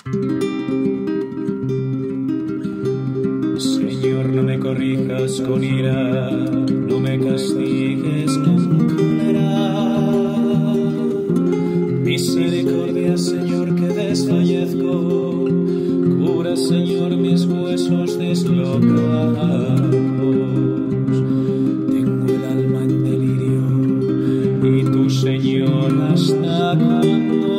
Señor, no me corrijas con ira, no me castigues con cólera. Misericordia, Señor, que desfallezco. Cura, Señor, mis huesos deslocados. Tengo el alma en delirio, y tú, Señor, ¿hasta cuándo?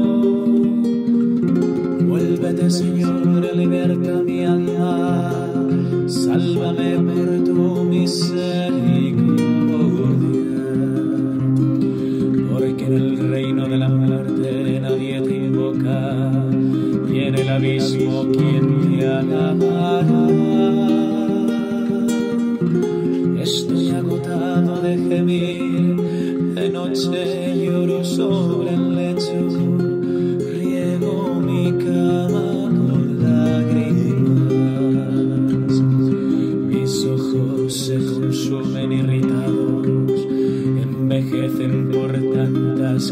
Vuélvete, Señor, liberta mi alma, sálvame por tu misericordia, porque en el reino de la muerte nadie te invoca, y en el abismo quien te alabará. Estoy agotado de gemir, de noche lloro sobre el lecho, riego mi cama con lágrimas. Mis ojos se consumen irritados, envejecen por tantas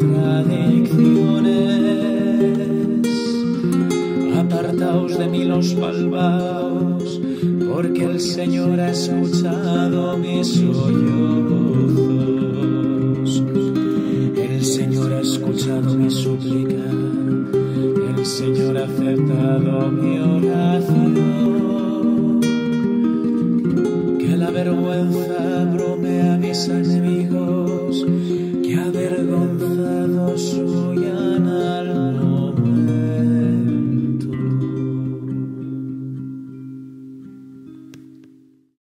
contradicciones. Apartaos de mí los malvados, porque el Señor ha escuchado mis sollozos. El Señor ha escuchado mi súplica, el Señor ha aceptado mi oración. Que la vergüenza abrume a mis enemigos,